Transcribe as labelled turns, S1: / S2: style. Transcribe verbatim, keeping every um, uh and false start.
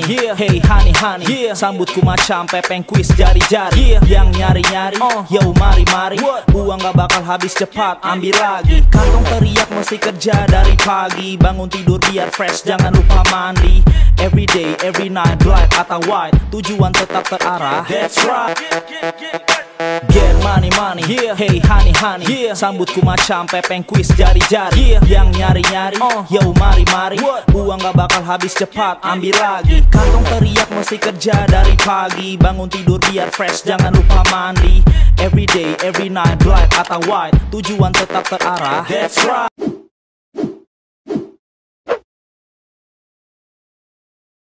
S1: yeah. Hey honey honey, yeah. Sambutku macam pepeng kuis jari-jari, yeah. Yang nyari-nyari, uh. yo mari-mari. Uang gak bakal habis cepat, ambil lagi. Kantong teriak mesti kerja dari pagi. Bangun tidur biar fresh, jangan lupa mandi. Every day, every night, black atau white, tujuan tetap terarah. That's right. Get money money, yeah. Hey honey honey, yeah. Sambutku macam pepeng kuis jari-jari, yeah. Yang nyari-nyari, uh. yo mari-mari. Uang gak bakal habis cepat, ambil lagi. Kantong teriak mesti kerja dari pagi. Bangun tidur biar fresh, jangan lupa mandi. Every day, every night, black atau white, tujuan tetap terarah. That's right.